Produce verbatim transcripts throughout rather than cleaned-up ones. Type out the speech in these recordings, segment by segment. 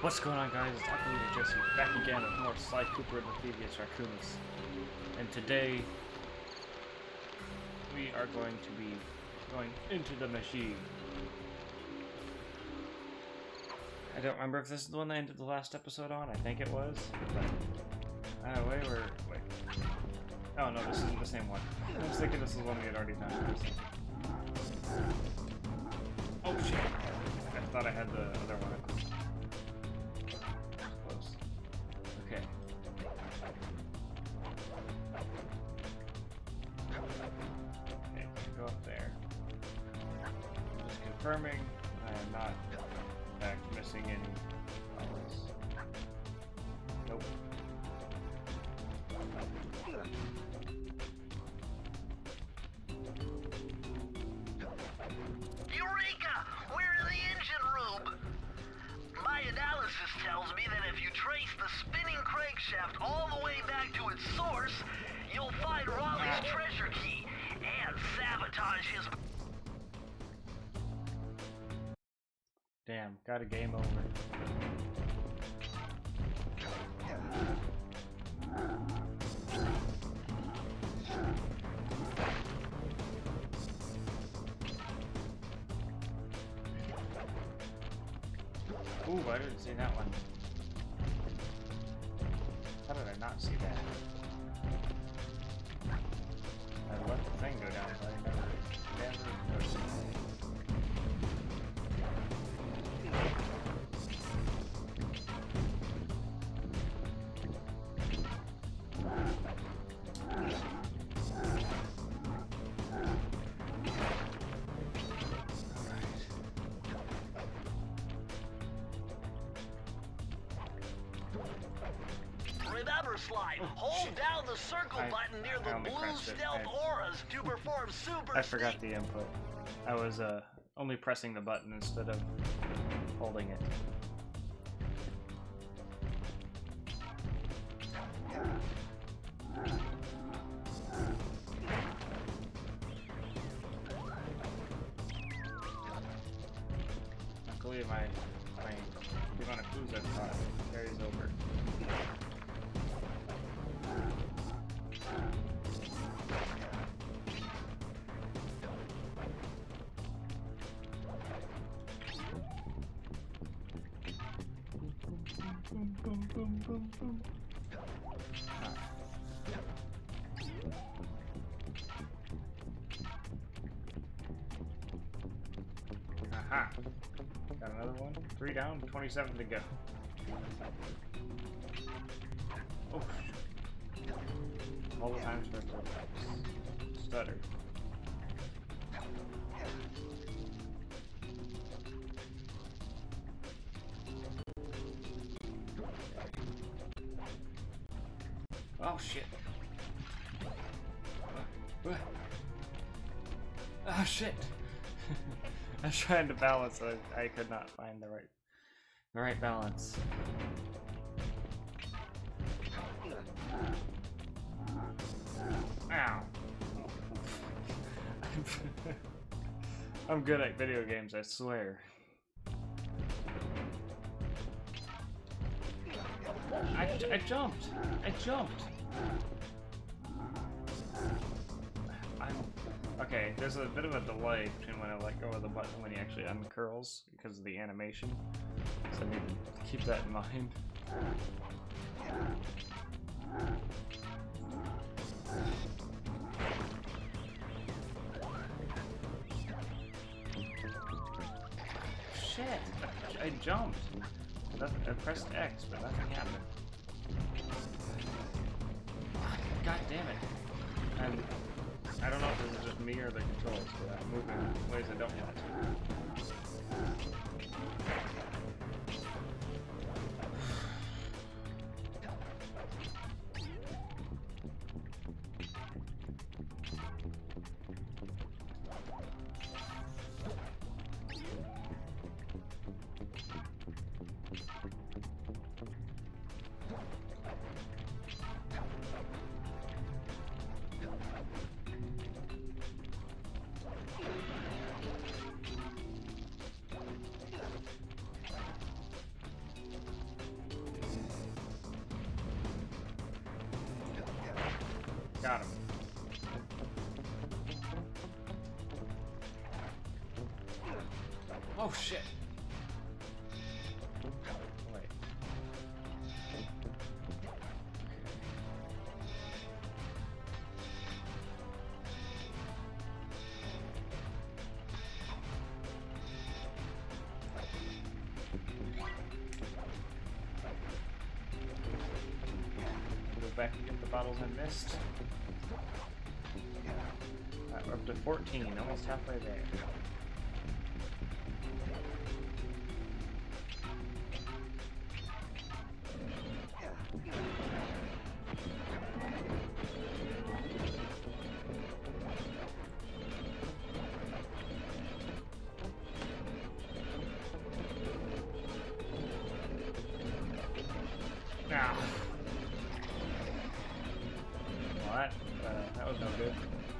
What's going on, guys? It's Taco Leader Jesse back again with more Sly Cooper and the previous Raccoonus. And today we are going to be going into the machine. I don't remember if this is the one that I ended the last episode on. I think it was. But uh, wait, we're wait. Oh no, this isn't the same one. I was thinking this is one we had already done. Oh shit! I thought I had the other one. Okay. Okay, go up there. Just confirming I am not, in fact, missing any levels. Nope. Eureka! We're in the engine room! My analysis tells me that if you trace the spinning crankshaft all the way back to its source, you'll find Raleigh's treasure key and sabotage his... Damn, got a game over. Ooh, I didn't see that one. How did I not see that? I let the thing go down, but I never, never noticed it. Remember, Slime, Oh, hold shit. down the circle I- button near I the only blue pressed it. stealth I- auras to perform super I forgot sneak- the input. I was uh, only pressing the button instead of holding it. Luckily, my my Iwanakusa thought carries over. Boom, boom, boom, boom, boom. Aha! Got another one. Three down, twenty-seven to go. Oh! All the times for the stutter. Oh shit. Oh shit. I was trying to balance, I, I could not find the right the right balance. Ow. I'm good at video games, I swear. I, I jumped! I jumped! I'm... Okay, there's a bit of a delay between when I let go of the button and when he actually uncurls because of the animation. So I need to keep that in mind. Shit! I, I jumped! I pressed X, but nothing happened. God damn it. And I don't know if this is just me or the controls, but I'm moving in ways I don't want to. Got him. Oh shit! Wait. Go back and get the bottles I missed. Alright, we're up to fourteen, almost halfway there. Ah. Well, that, uh, that was no good.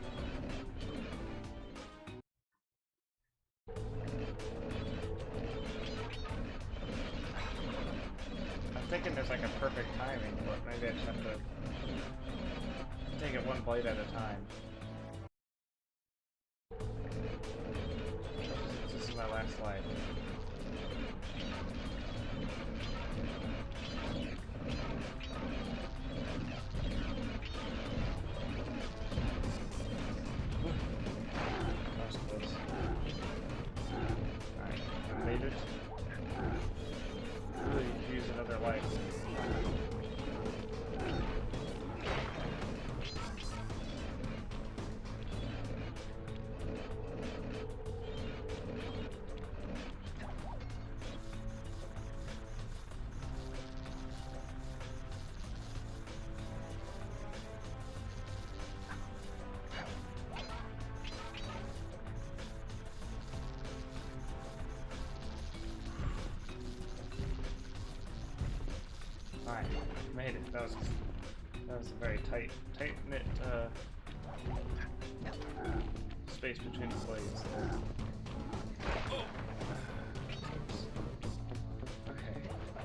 I'm thinking there's like a perfect timing, but maybe I just have to take it one bite at a time. This is my last slide. Alright, I made it. Really use another life. Alright, made it. That was that was a very tight, tight knit uh, space between the blades there. Oh. Okay.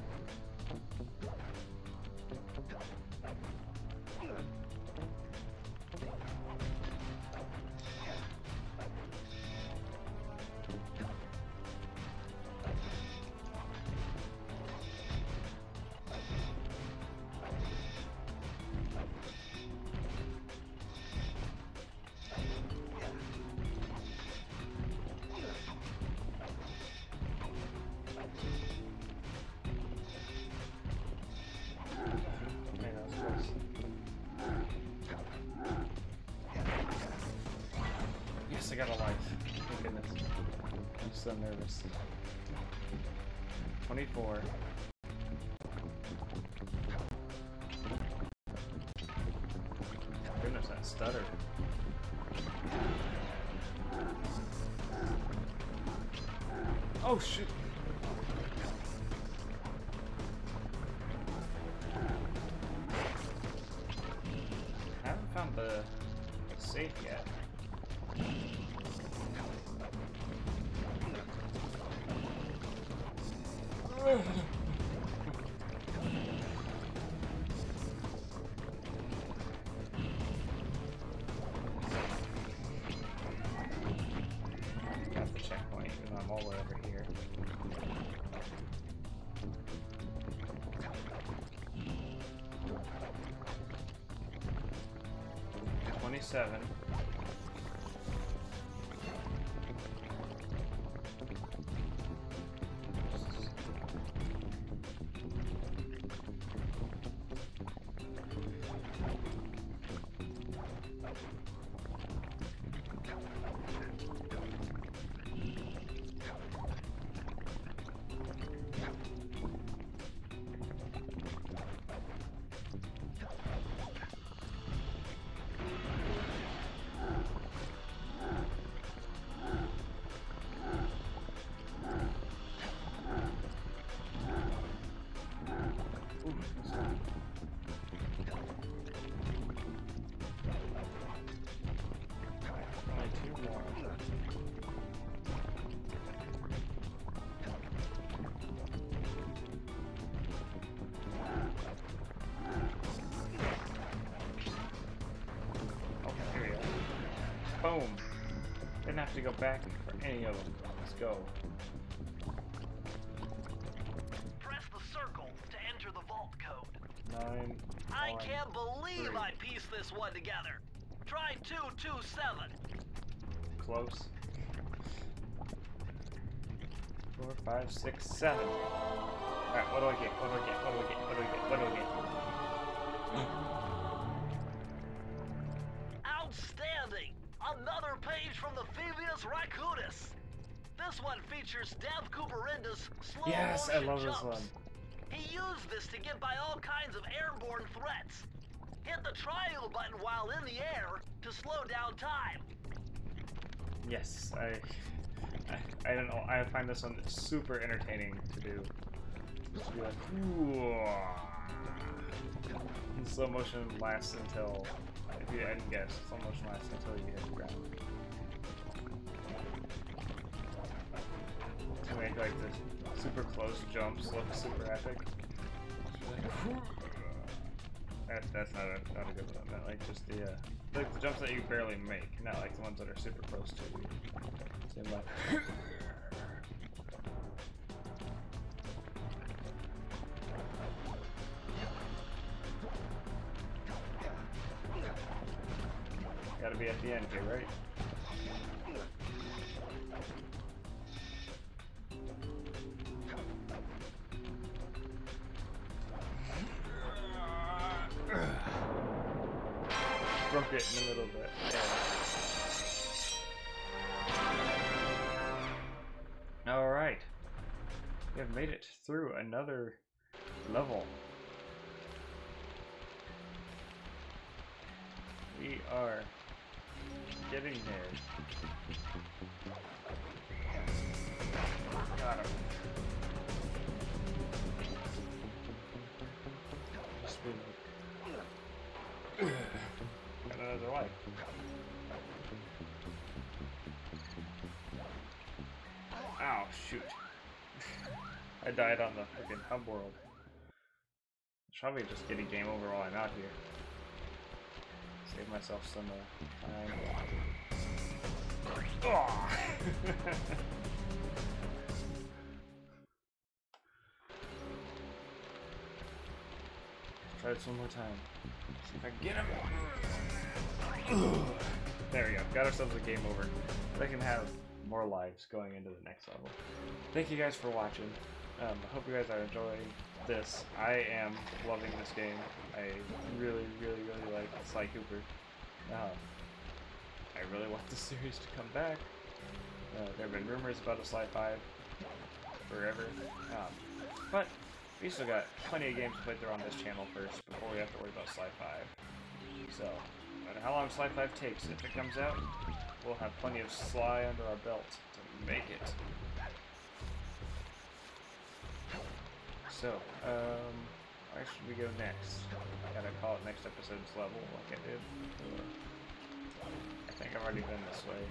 I got a life. Thank goodness. I'm so nervous. twenty-four. Goodness, that stutter. Oh shoot! I haven't found the safe yet. Got the checkpoint, even though I'm all the way over here. twenty-seven. Boom. Didn't have to go back for any of them. Let's go. Press the circle to enter the vault code. Nine. I one, can't believe three. I pieced this one together. Try two two seven. Close. Four, five, six, seven. Alright, what do I get? What do I get? What do I get? What do I get? What do I get? Outstanding! Another page from the Phoebus Raccoonus. This one features Dev Cooperindus slow Yes, I motion love jumps. this one. He used this to get by all kinds of airborne threats. Hit the triangle button while in the air to slow down time. Yes, I, I, I don't know. I find this one super entertaining to do. Just be like, ooh. And slow motion lasts until, if you hadn't guessed, slow motion lasts until you hit the ground. To make like this super close jumps look super epic. That, that's not a not a good one. That, like just the uh, like the jumps that you barely make, not like the ones that are super close to you. Same like. Gotta be at the end here, right? Broke it in the middle of it. Yeah. Alright. We have made it through another level. We are getting there. Got him. Just be like... Got another life. Ow, shoot. I died on the freaking hub world. Should probably just get a game over while I'm out here. Save myself some uh, time. Oh. Try this one more time. See if I can get him. There we go. Got ourselves a game over. I can have more lives going into the next level. Thank you guys for watching. Um, I hope you guys are enjoying this. I am loving this game. I really, really, really like Sly Cooper. Um, I really want this series to come back. Uh, there have been rumors about a Sly five forever. Um, but we still got plenty of games to play through on this channel first before we have to worry about Sly five. So, no matter how long Sly five takes, if it comes out, we'll have plenty of Sly under our belt to make it. So, um, where should we go next? Gotta call it next episode's level like I did. Or I think I've already been this way.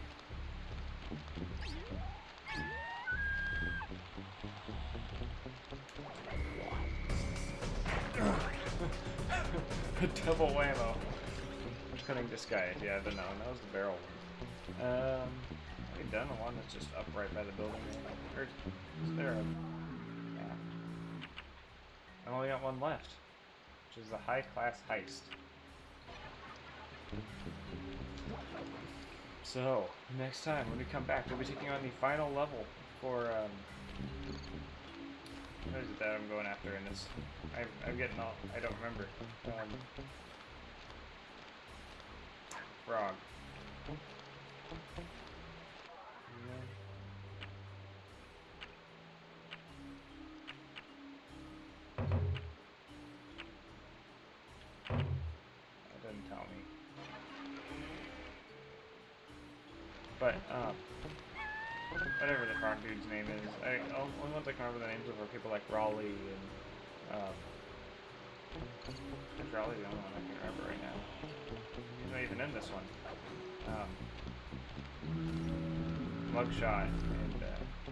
Double whammo. Cunning disguise. Yeah, but no, that was the barrel one. Um, have we done the one that's just up right by the building? Or is there a... Yeah. I've only got one left, which is the high-class heist. So, next time when we come back, we'll be taking on the final level for, um... what is it that I'm going after in this? I'm, I'm getting all... I don't remember. Um... Frog. That didn't tell me. But, um, whatever the frog dude's name is, I only ones I can remember the names of are people like Raleigh and, um, is Raleigh the only one I can remember right now? He's not even in this one. Um, Mugshot and, uh,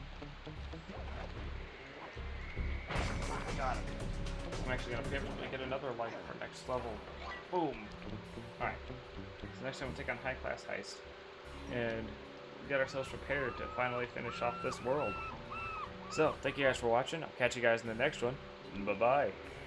got him. I'm actually gonna pivot to get another life for next level. Boom! Alright. So next time we'll take on High Class Heist. and get ourselves prepared to finally finish off this world. So, thank you guys for watching. I'll catch you guys in the next one. Bye-bye.